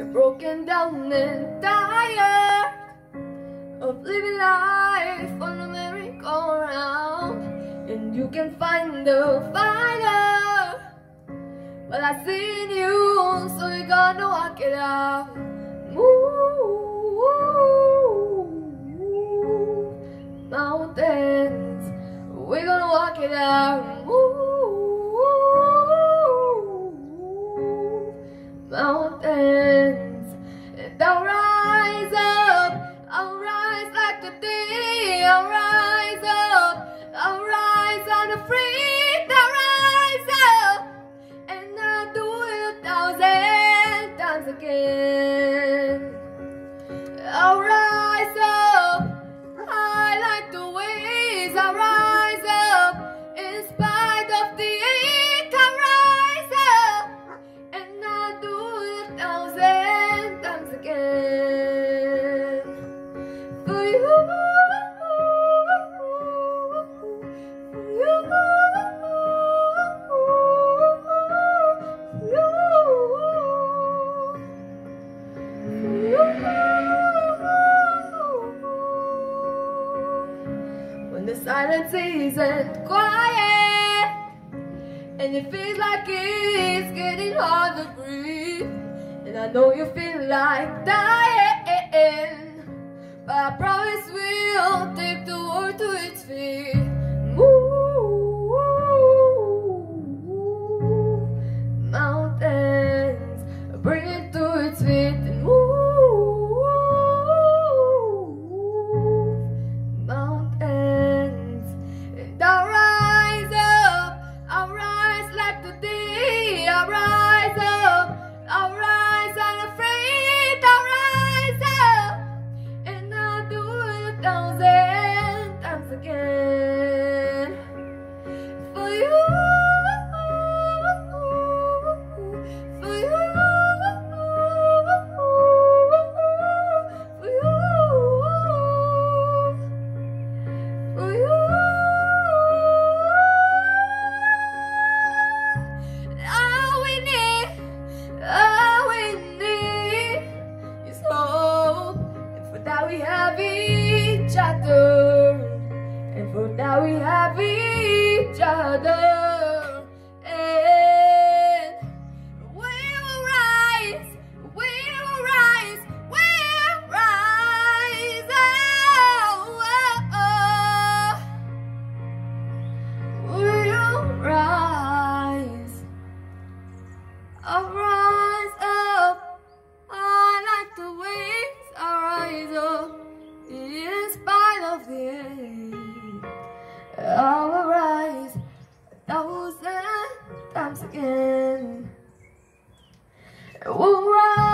broken down and tired of living life on a merry-go-round. And you can find the fighter, but I seen you, so you gonna walk it out. Move mountains, we're gonna walk it out. Move mountains, and I'll rise up, I'll rise like the day. I'll rise up, I'll rise unafraid. I'll rise up, and I'll do it 1,000 times again. I'll rise up, high like the waves. I'll rise up, in spite of the ache. I'll rise up, and I'll do it 1,000 times again. For you, for you, when the silence isn't quiet and it feels like it's getting hard to breathe, and I know you feel like dying, but I promise we'll take the world to its feet. Move mountains, bring it to its feet, and move mountains. And I'll rise up, I'll rise like the day. I'll rise up, I'll rise unafraid. I'll rise up, and I'll do it 1,000 times again. For you, for you, for you, for you. All we need is hope, and for that we have each other, and for that we have each other. And we will rise, we will rise, we'll rise. We'll rise. I'll rise up, high like the waves. I'll rise up, in spite of the ache. I'll rise 1,000 times again. We'll rise.